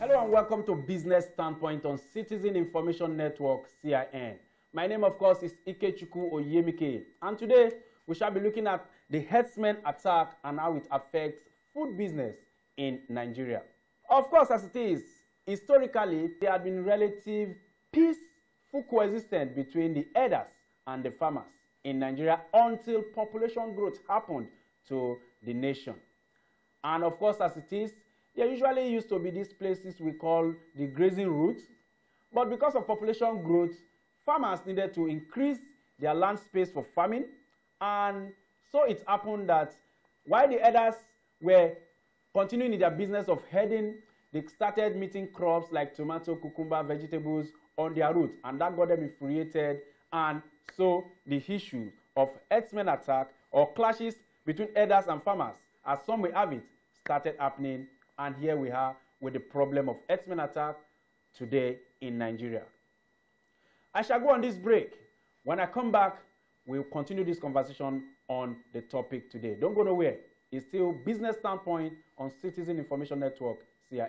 Hello and welcome to Business Standpoint on Citizen Information Network, CIN. My name, of course, is Ikechukwu Oyemike, and today we shall be looking at the herdsmen attack and how it affects food business in Nigeria. Of course, as it is, historically, there had been relative peaceful coexistence between the herders and the farmers in Nigeria until population growth happened to the nation. And of course, as it is, there usually used to be these places we call the grazing routes. But because of population growth, farmers needed to increase their land space for farming. And so it happened that while the herders were continuing in their business of herding, they started meeting crops like tomato, cucumber, vegetables on their route. And that got them infuriated. And so the issue of herdsmen attack or clashes between herders and farmers, as some may have it, started happening. And here we are with the problem of herdsmen attack today in Nigeria. I shall go on this break. When I come back, we'll continue this conversation on the topic today. Don't go nowhere. It's still Business Standpoint on Citizen Information Network, CIN.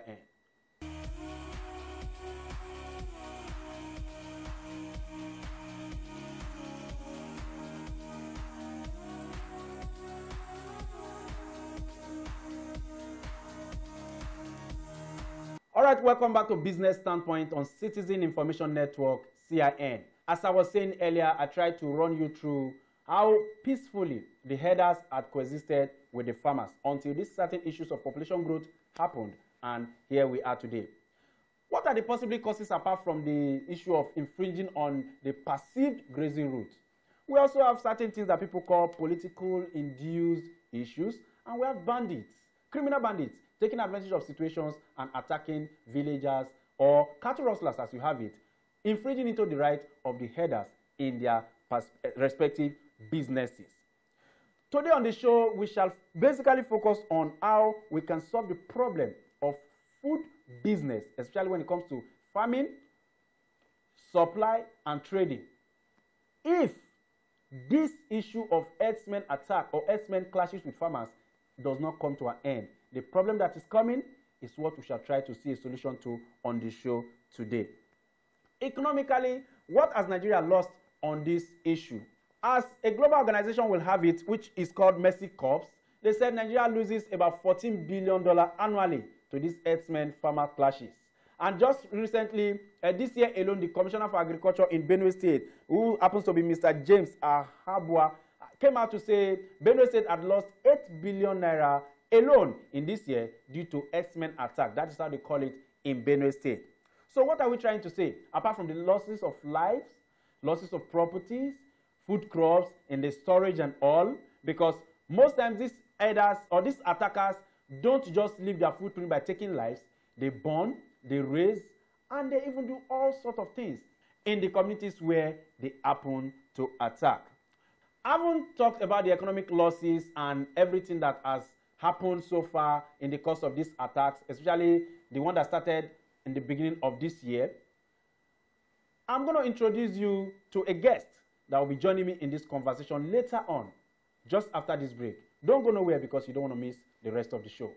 All right, welcome back to Business Standpoint on Citizen Information Network, CIN. As I was saying earlier, I tried to run you through how peacefully the herders had coexisted with the farmers until these certain issues of population growth happened, and here we are today. What are the possible causes apart from the issue of infringing on the perceived grazing route? We also have certain things that people call political induced issues, and we have bandits, criminal bandits, taking advantage of situations and attacking villagers or cattle rustlers, as you have it, infringing into the right of the herders in their respective businesses. Today on the show, we shall basically focus on how we can solve the problem of food business, especially when it comes to farming, supply, and trading. If this issue of herdsmen attack or herdsmen clashes with farmers does not come to an end, the problem that is coming is what we shall try to see a solution to on the show today. Economically, what has Nigeria lost on this issue? As a global organization will have it, which is called Mercy Corps, they said Nigeria loses about $14 billion annually to these herdsmen farmer clashes. And just recently, this year alone, the Commissioner for Agriculture in Benue State, who happens to be Mr. James Ahabwa, came out to say Benue State had lost 8 billion naira alone in this year due to herdsmen attack. That is how they call it in Benue State. So what are we trying to say? Apart from the losses of lives, losses of properties, food crops in the storage and all, because most times these herders or these attackers don't just leave their footprint by taking lives. They burn, they raise, and they even do all sorts of things in the communities where they happen to attack. I haven't talked about the economic losses and everything that has happened so far in the course of these attacks, especially the one that started in the beginning of this year. I'm going to introduce you to a guest that will be joining me in this conversation later on, just after this break. Don't go nowhere because you don't want to miss the rest of the show.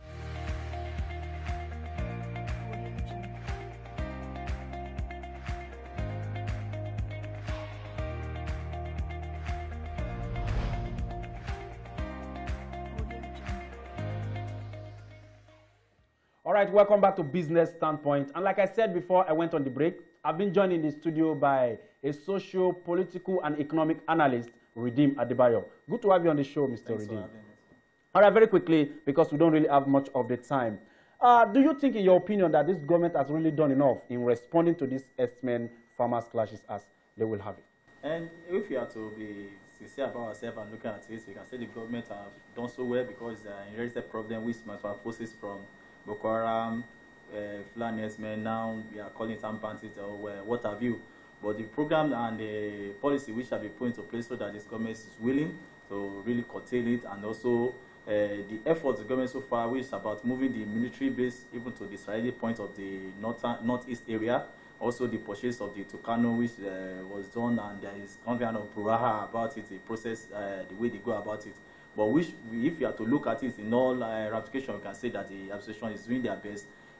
All right, welcome back to Business Standpoint. And like I said before I went on the break, I've been joined in the studio by a socio-political and economic analyst, Redeem Adebayo. Good to have you on the show, Mr. Redeem. All right, very quickly, because we don't really have much of the time. Do you think, in your opinion, that this government has really done enough in responding to these herdsmen farmers clashes as they will have it? And if we are to be sincere about ourselves and looking at it, we can say the government have done so well because the inherited problem with forces from Boko Haram, Fulani herdsmen, now we are calling some bandits or what have you. But the program and the policy which shall be put into place so that this government is willing to really curtail it, and also the efforts of the government so far, which is about moving the military base even to the strategic point of the northeast area. Also the purchase of the Tucano, which was done, and there is kind of brouhaha about it, the process, the way they go about it. But which, if you are to look at it in all ramifications, you can say that the administration is doing their best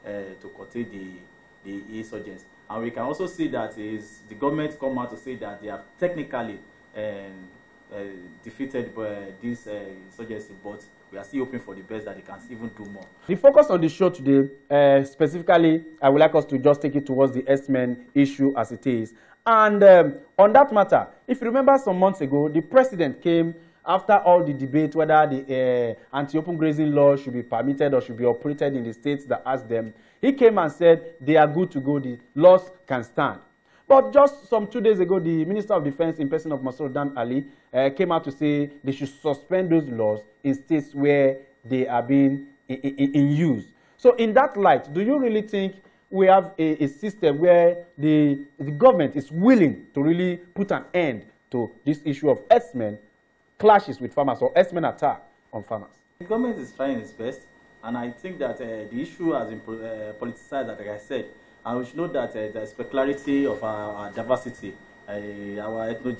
to curtail the insurgents. And we can also see that is the government come out to say that they have technically defeated this insurgency, but we are still hoping for the best that they can even do more. The focus on the show today, specifically, I would like us to just take it towards the S-Men issue as it is. And on that matter, if you remember some months ago, the president came after all the debate whether the anti-open grazing law should be permitted or should be operated in the states that asked them. He came and said they are good to go, the laws can stand. But just some 2 days ago, the Minister of Defense, in person of Masud Dan Ali, came out to say they should suspend those laws in states where they are being in use. So in that light, do you really think we have a system where the government is willing to really put an end to this issue of S-Men clashes with farmers or S-Men attack on farmers? The government is trying its best, and I think that the issue has been politicized, like I said. And we should know that there's peculiarity of our diversity, our ethnic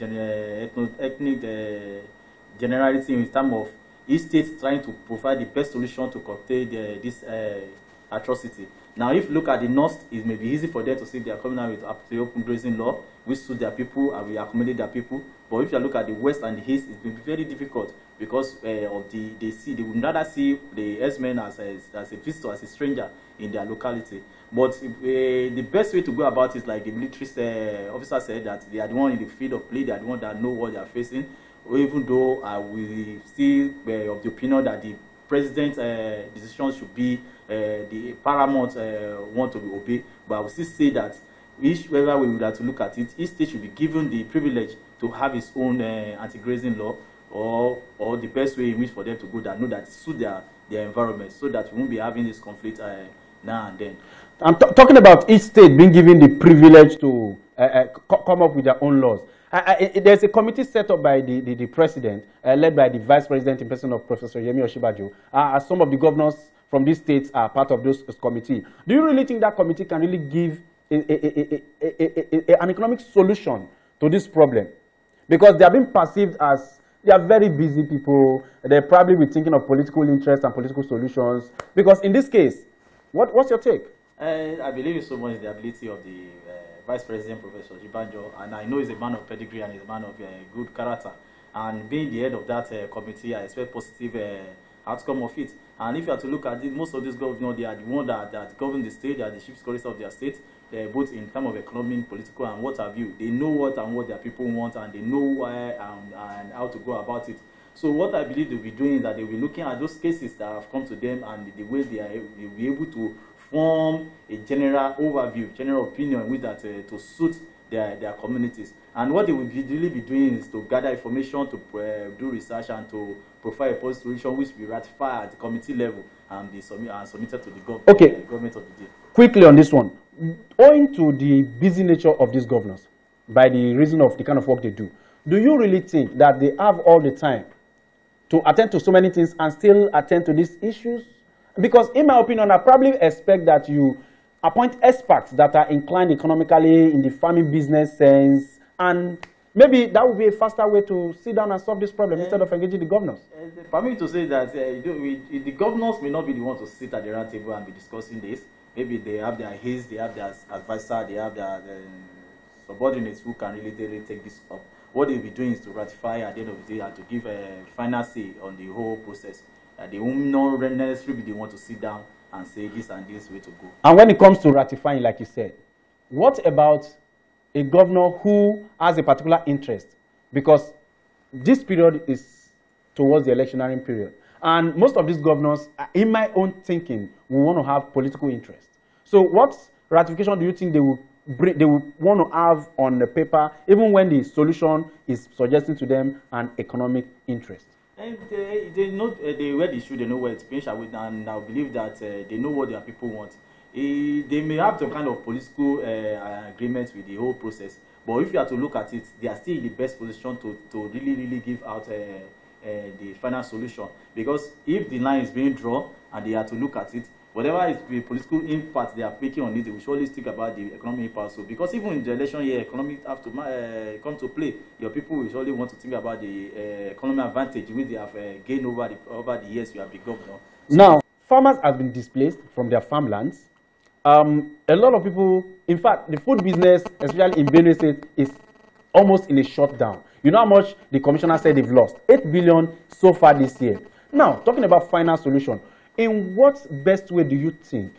generality in terms of each state trying to provide the best solution to curtail this atrocity. Now, if you look at the north, it may be easy for them to say they are coming out with the open grazing law, which suit their people and we accommodate their people. But if you look at the west and the east, it will be very difficult because of they would rather see the S-Men as a visitor, as a stranger in their locality. But the best way to go about it is like the military officer said, that they are the one in the field of play, they are the one that know what they are facing. Even though we still of the opinion that the president's decision should be the paramount want to be obeyed, but I will still say that whether we would have to look at it, each state should be given the privilege to have its own anti-grazing law, or the best way in which for them to go that know that it suit their environment, so that we won't be having this conflict now and then. I'm talking about each state being given the privilege to come up with their own laws. There's a committee set up by the president, led by the vice president in person of Professor Yemi Osinbajo. Some of the governors from these states are part of this committee. Do you really think that committee can really give an economic solution to this problem? Because they are being perceived as they are very busy people. They're probably be thinking of political interests and political solutions. Because in this case, what's your take? I believe so much in the ability of the Vice President, Professor Osinbajo, and I know he's a man of pedigree and he's a man of good character. And being the head of that committee, I expect positive outcome of it. And if you have to look at it, most of these governors, they are the ones that govern the state, they are the chief security of their state, both in terms of economic, political, and what have you. They know what their people want, and they know why and how to go about it. So what I believe they'll be doing is that they'll be looking at those cases that have come to them and the way they'll be able to form a general overview, general opinion with that to suit their communities. And what they will really be doing is to gather information, to do research, and to provide a policy solution which will be ratified at the committee level and be submitted to the government of the day. Quickly on this one, owing to the busy nature of these governors, by the reason of the kind of work they do you really think that they have all the time to attend to so many things and still attend to these issues? Because in my opinion, I probably expect that you appoint experts that are inclined economically in the farming business sense, and maybe that would be a faster way to sit down and solve this problem instead of engaging the governors. For me to say that the governors may not be the ones to sit at the round table and be discussing this. Maybe they have their aides, they have their advisor, they have their subordinates who can really take this up. What they'll be doing is to ratify at the end of the day and to give a final say on the whole process. They will not necessarily they want to sit down and say this and this way to go. And when it comes to ratifying, like you said, what about a governor who has a particular interest? Because this period is towards the electioneering period. And most of these governors, in my own thinking, will want to have political interest. So what ratification do you think they will want to have on the paper, even when the solution is suggesting to them an economic interest? And they know where they should, they know where it's finished, and I believe that they know what their people want. They may have some kind of political agreement with the whole process, but if you have to look at it, they are still in the best position to really give out the final solution. Because if the line is being drawn and they have to look at it, whatever is the political impact they are making on it, they will surely think about the economic impact. So, because even in the election year, economic have to come to play. Your people will surely want to think about the economic advantage which they have gained over the years you have been governor. So now, farmers have been displaced from their farmlands. A lot of people, in fact, the food business, especially in Benue State, is almost in a shutdown. You know how much the commissioner said they've lost? 8 billion so far this year. Now, talking about final solution, in what best way do you think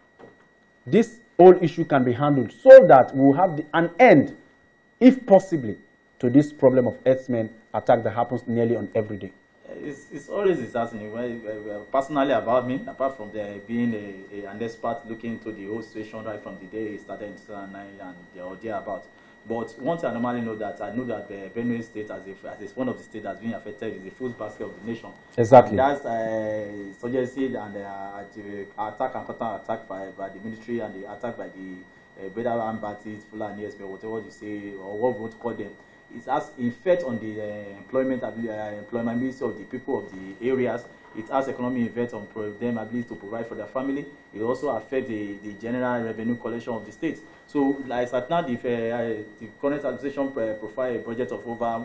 this whole issue can be handled so that we'll have an end, if possibly, to this problem of herdsmen attack that happens nearly on every day? It's always disheartening. Personally, about me, apart from being an expert looking into the whole situation right from the day it started in 2009 and the idea about. But one thing I normally know that Benue State, as one of the states that's being affected, is the food basket of the nation. Exactly. And that's suggested and attack and counter attack by the military and the attack by the Beda Armed Parties, Fulani, whatever you say, or what we want to call them. It has effect on the employability of the people of the areas. It has economic effect on them ability to provide for their family. It also affects the general revenue collection of the state. So, like at now, the current administration profile a budget of over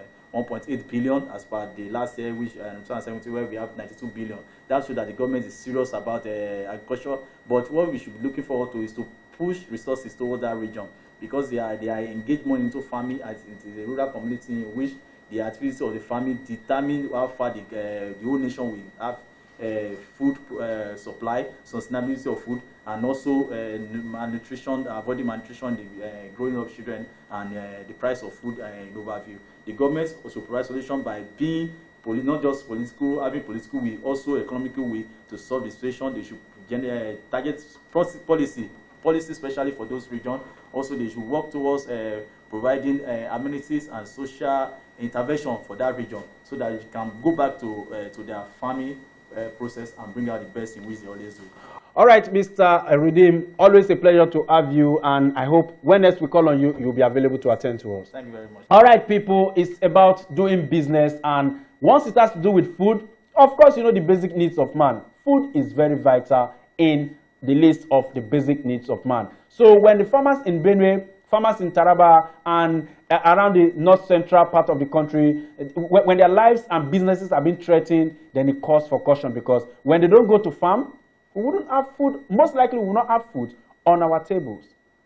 1.8 billion as per the last year, which 2017, where we have 92 billion. That shows that the government is serious about agriculture. But what we should be looking forward to is to push resources toward that region, because they are engaged more into farming as it is a rural community in which the activities of the farming determine how far the whole nation will have food supply, sustainability of food, and also malnutrition, avoiding malnutrition, the growing up children, and the price of food in overview. The government also provides solution by being not just political, having political will, also economical will to solve the situation. They should target policy, especially for those regions. Also, they should work towards providing amenities and social intervention for that region, so that it can go back to their farming process and bring out the best in which they always do. All right, Mr. Redeem, always a pleasure to have you, and I hope when next we call on you, you'll be available to attend to us. Thank you very much. All right, people, it's about doing business, and once it has to do with food, of course, you know the basic needs of man. Food is very vital in the list of the basic needs of man. So when the farmers in Benue, farmers in Taraba, and around the north-central part of the country, when their lives and businesses are being threatened, then it calls for caution, because when they don't go to farm, we wouldn't have food. Most likely, we will not have food on our tables.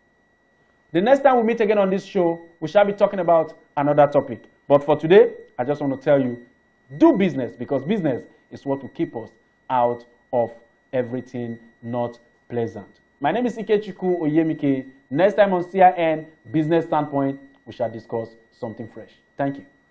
The next time we meet again on this show, we shall be talking about another topic. But for today, I just want to tell you, do business, because business is what will keep us out of everything not pleasant. My name is Ikechukwu Oyemike. Next time on CIN Business Standpoint, we shall discuss something fresh. Thank you.